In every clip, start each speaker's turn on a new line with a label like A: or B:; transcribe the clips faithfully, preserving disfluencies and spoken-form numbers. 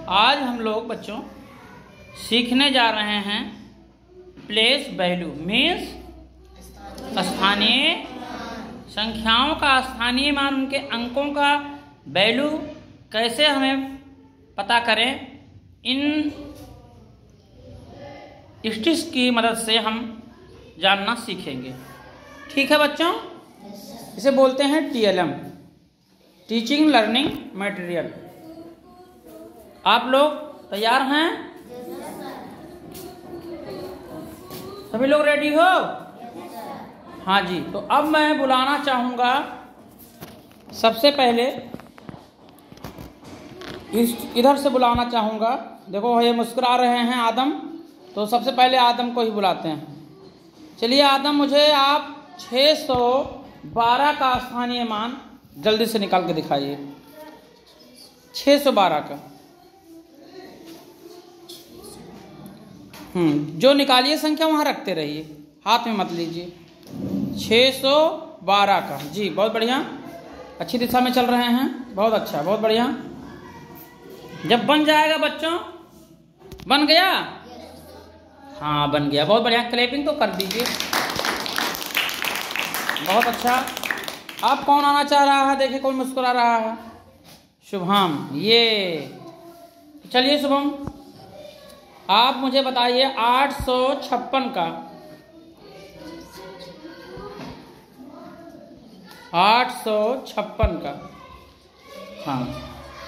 A: आज हम लोग बच्चों सीखने जा रहे हैं प्लेस वैल्यू मीन्स स्थानीय संख्याओं का स्थानीय मान, उनके अंकों का वैल्यू कैसे हमें पता करें। इन स्टिक्स की मदद से हम जानना सीखेंगे। ठीक है बच्चों, इसे बोलते हैं T L M, teaching learning material. आप लोग तैयार हैं? सभी लोग रेडी हो? हाँ जी। तो अब मैं बुलाना चाहूँगा सबसे पहले इस इधर से बुलाना चाहूँगा। देखो ये मुस्कुरा रहे हैं आदम, तो सबसे पहले आदम को ही बुलाते हैं। चलिए आदम, मुझे आप छः सौ बारह का स्थानीय मान जल्दी से निकाल के दिखाइए। छः सौ बारह का हम्म जो निकालिए संख्या वहाँ रखते रहिए, हाथ में मत लीजिए। छः सौ बारह का जी, बहुत बढ़िया, अच्छी दिशा में चल रहे हैं, बहुत अच्छा, बहुत बढ़िया। जब बन जाएगा बच्चों, बन गया? हाँ बन गया, बहुत बढ़िया। क्लैपिंग तो कर दीजिए, बहुत अच्छा। अब कौन आना चाह रहा है? देखिए कौन मुस्कुरा रहा है। शुभम, ये चलिए शुभम, आप मुझे बताइए आठ सौ छप्पन का, आठ सौ छप्पन का, हाँ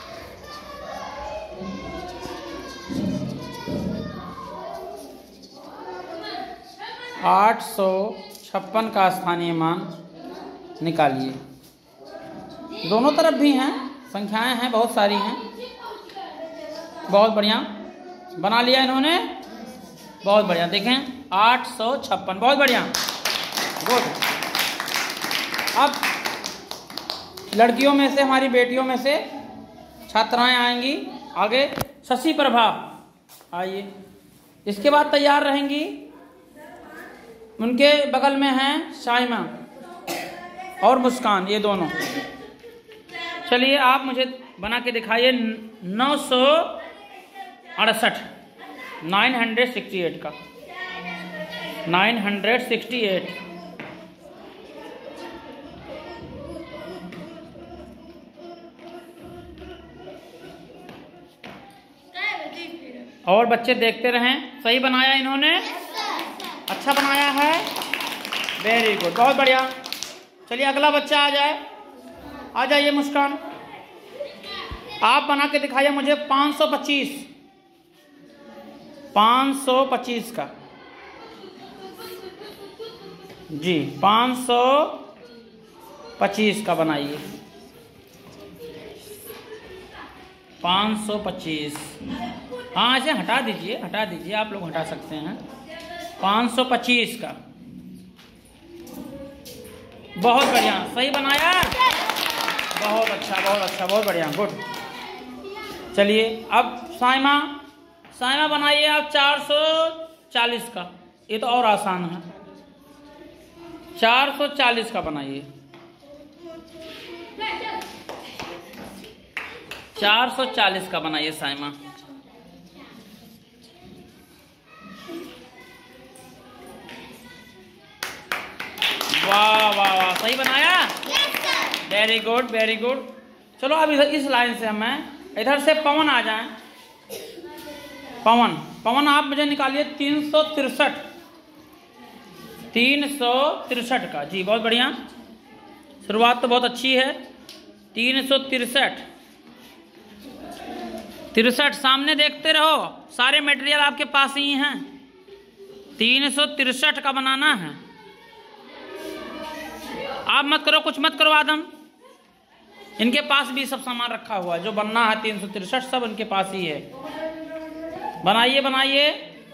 A: आठ सौ छप्पन का स्थानीय मान निकालिए। दोनों तरफ भी हैं, संख्याएं हैं, बहुत सारी हैं। बहुत बढ़िया, बना लिया इन्होंने, बहुत बढ़िया। देखें आठ सौ छप्पन, बहुत बढ़िया, गुड। अब लड़कियों में से, हमारी बेटियों में से छात्राएं आएंगी आगे। शशि प्रभा आइए, इसके बाद तैयार रहेंगी। उनके बगल में हैं शाइमा और मुस्कान, ये दोनों। चलिए आप मुझे बना के दिखाइए नौ सौ अड़सठ, नाइन हंड्रेड सिक्सटी एट का, नाइन हंड्रेड सिक्सटी एट। और बच्चे देखते रहें। सही बनाया इन्होंने? अच्छा बनाया है, वेरी गुड, बहुत बढ़िया। चलिए अगला बच्चा आ जाए, आ जाइए मुस्कान। आप बना के दिखाइए मुझे पाँच सौ पच्चीस, पाँच सौ पच्चीस का जी, पाँच सौ पच्चीस का बनाइए, पाँच सौ पच्चीस। हाँ ऐसे हटा दीजिए, हटा दीजिए, आप लोग हटा सकते हैं। पाँच सौ पच्चीस का, बहुत बढ़िया, सही बनाया, बहुत अच्छा, बहुत अच्छा, बहुत बढ़िया, गुड। चलिए अब साइमा, साइमा बनाइए आप चार सौ चालीस का। ये तो और आसान है, चार सौ चालीस का बनाइए, चार सौ चालीस का बनाइए साइमा। वाह वाह वाह, सही बनाया, वेरी गुड, वेरी गुड। चलो अब इधर इस लाइन से हमें, इधर से पवन आ जाएं। पवन, पवन आप मुझे निकालिए तीन सौ तिरसठ, तीन सौ तिरसठ का जी, बहुत बढ़िया, शुरुआत तो बहुत अच्छी है। तीन सौ तिरसठ, तिरसठ, सामने देखते रहो, सारे मटेरियल आपके पास ही हैं। तीन सौ तिरसठ का बनाना है। आप मत करो, कुछ मत करो आदम, इनके पास भी सब सामान रखा हुआ है, जो बनना है तीन सौ तिरसठ सब इनके पास ही है। बनाइए बनाइए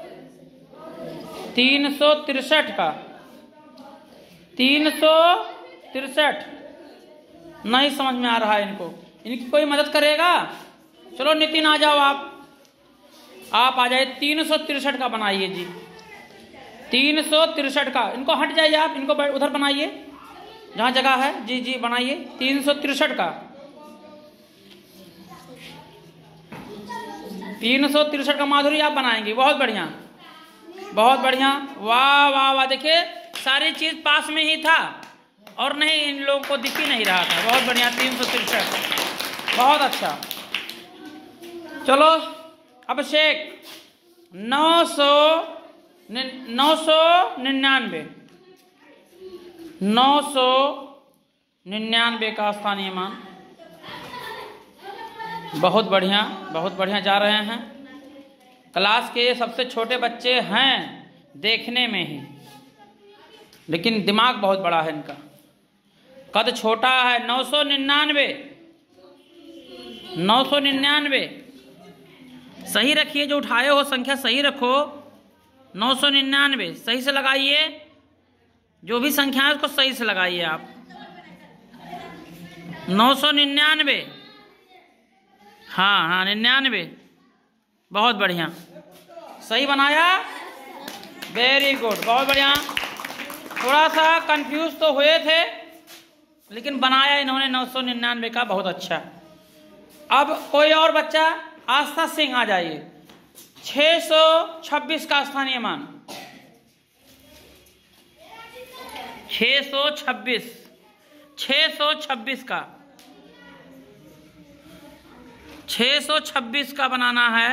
A: तीन सौ तिरसठ का, तीन सौ तिरसठ। नहीं समझ में आ रहा है इनको, इनकी कोई मदद करेगा? चलो नितिन आ जाओ, आप आप आ जाइए, तीन सौ तिरसठ का बनाइए जी, तीन सौ तिरसठ का। इनको हट जाइए आप, इनको उधर बनाइए जहाँ जगह है, जी जी बनाइए तीन सौ तिरसठ का। तीन सौ तिरसठ का माधुरी आप बनाएंगे। बहुत बढ़िया, बहुत बढ़िया, वाह वाह वाह। देखिए सारी चीज पास में ही था और नहीं इन लोगों को दिख ही नहीं रहा था। बहुत बढ़िया, तीन सौ तिरसठ, बहुत अच्छा। चलो अभिषेक, नौ सौ नौ सौ निन्यानवे नौ सौ निन्यानवे का स्थानीय मान। बहुत बढ़िया, बहुत बढ़िया जा रहे हैं। क्लास के सबसे छोटे बच्चे हैं देखने में ही, लेकिन दिमाग बहुत बड़ा है इनका, कद छोटा है। नौ सौ निन्यानवे नौ सौ निन्यानवे सही रखिए, जो उठाए हो संख्या सही रखो। नौ सौ निन्यानवे सही से लगाइए, जो भी संख्या है उसको सही से लगाइए आप। नौ सौ निन्यानवे, हाँ हाँ निन्यानवे, बहुत बढ़िया, सही बनाया, वेरी गुड, बहुत बढ़िया। थोड़ा सा कंफ्यूज तो हुए थे लेकिन बनाया इन्होंने नौ सौ निन्यानवे का, बहुत अच्छा। अब कोई और बच्चा, आस्था सिंह आ जाइए। छः सौ छब्बीस का स्थानीय मान, छः सौ छब्बीस छः सौ छब्बीस का छः सौ छब्बीस का बनाना है।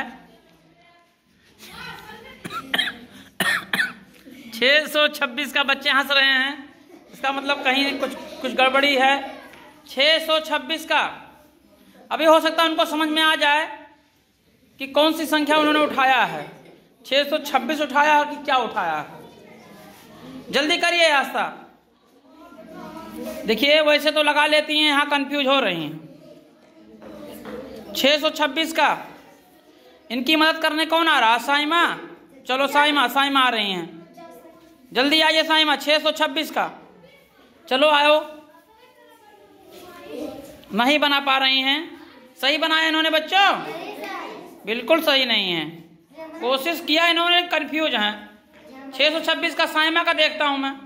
A: छः सौ छब्बीस का बच्चे हंस रहे हैं, इसका मतलब कहीं कुछ कुछ गड़बड़ी है। छः सौ छब्बीस का अभी हो सकता है उनको समझ में आ जाए कि कौन सी संख्या उन्होंने उठाया है। छः सौ छब्बीस उठाया है कि क्या उठाया है, जल्दी करिए आस्था। देखिए वैसे तो लगा लेती हैं, यहाँ कंफ्यूज हो रही हैं। छः सौ छब्बीस का इनकी मदद करने कौन आ रहा? साइमा, चलो साइमा, साइमा आ रही हैं, जल्दी आइए साइमा। छः सौ छब्बीस का, चलो आओ। नहीं बना पा रही हैं, सही बनाया इन्होंने बच्चों? बिल्कुल सही नहीं है, कोशिश किया इन्होंने, कंफ्यूज हैं। छः सौ छब्बीस का साइमा का देखता हूं मैं।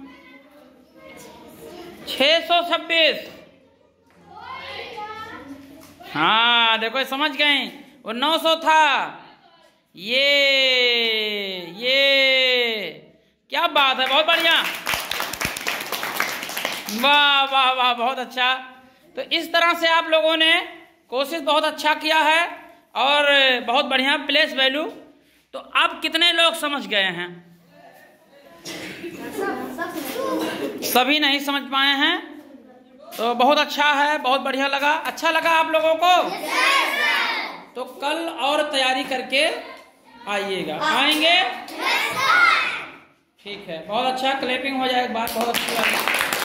A: छः सौ छब्बीस, हाँ देखो समझ गए, वो नौ सौ था। ये ये क्या बात है, बहुत बढ़िया, वाह वाह वाह, बहुत अच्छा। तो इस तरह से आप लोगों ने कोशिश बहुत अच्छा किया है और बहुत बढ़िया प्लेस वैल्यू। तो अब कितने लोग समझ गए हैं? सभी नहीं समझ पाए हैं, तो बहुत अच्छा है, बहुत बढ़िया लगा। अच्छा लगा आप लोगों को? yes, तो कल और तैयारी करके आइएगा, आएंगे? yes, ठीक है, बहुत अच्छा, क्लैपिंग हो जाए, एक बात बहुत अच्छी बात है।